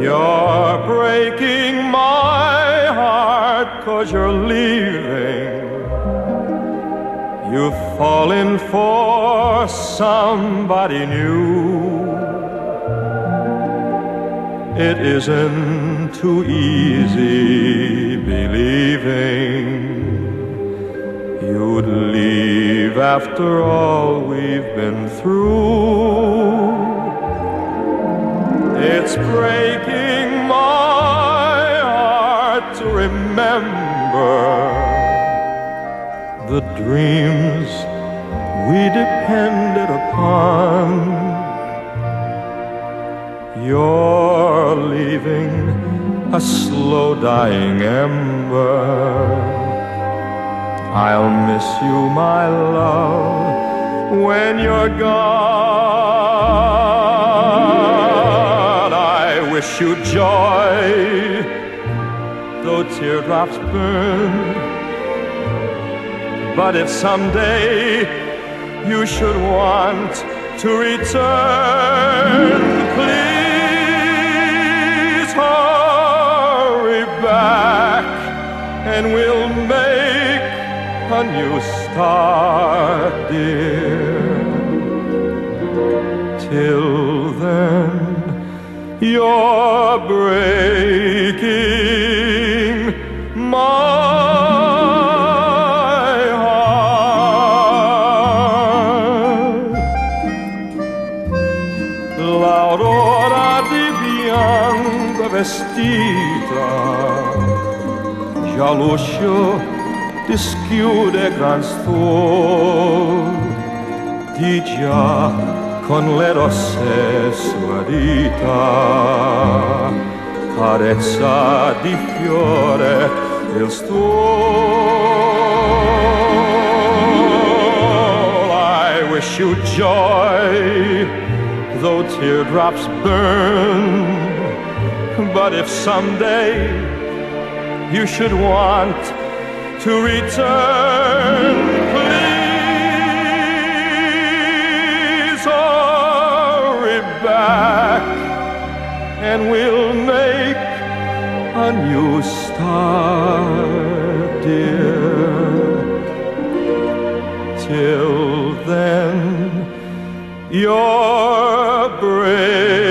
You're breaking my heart 'cause you're leaving. You've fallen for somebody new. It isn't too easy believing you'd leave after all we've been through. It's breaking my heart to remember the dreams we depended upon. You're leaving a slow dying ember. I'll miss you, my love, when you're gone. I wish you joy, though teardrops burn. But if someday you should want to return, please hurry back and we'll make a new start, dear. Till then, you're breaking my l'aurora di bianco vestita, già l'uscio dischiude gran stuo, di già con le rosse sue dita carezza di fiore il stuolo. I wish you joy, though teardrops burn. But if someday you should want to return, please hurry back and we'll make a new start, dear. Till then, you're brave.